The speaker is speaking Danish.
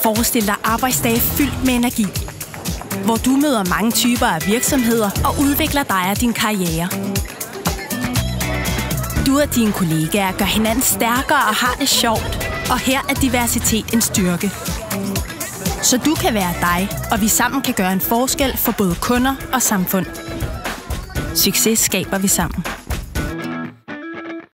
Forestil dig arbejdsdage fyldt med energi, hvor du møder mange typer af virksomheder og udvikler dig og din karriere. Du og dine kollegaer gør hinanden stærkere og har det sjovt, og her er diversitet en styrke. Så du kan være dig, og vi sammen kan gøre en forskel for både kunder og samfund. Succes skaber vi sammen.